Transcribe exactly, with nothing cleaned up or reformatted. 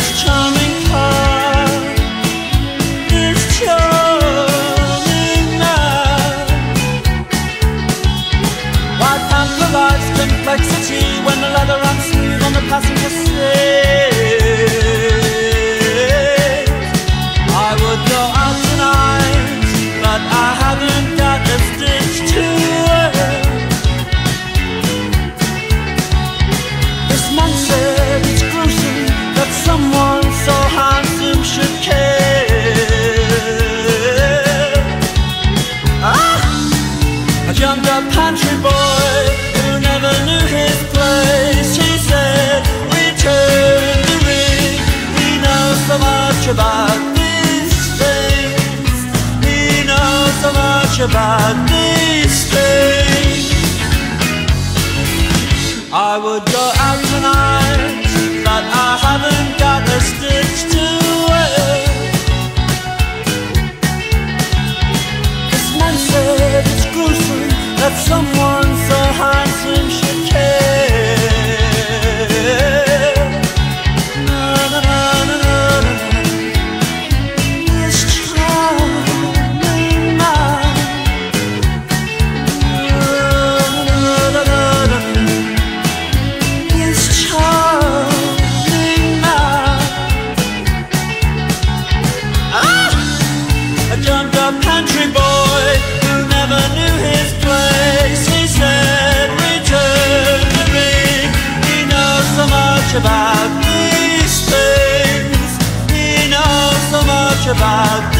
this charming car, this charming man. White pant provides complexity when the leather runs smooth on the passenger seat. I would go out tonight, but I haven't got a stitch to wear. This man said it's gruesome that someone so handsome should care. Ah! A jumped up pantry boy who never knew his place. He said, return the ring, he knows so much about these things. He knows so much about these things. I would go out tonight, but I haven't got a stitch to wear. This man said it's gruesome that someone so handsome should care. Na, na, na, na, na, na. This charming man. Na, na, na, na, na. This charming man. Ah! A jumped up country boy who never knew his place. He said, return the ring, he knows so much about these things. He knows so much about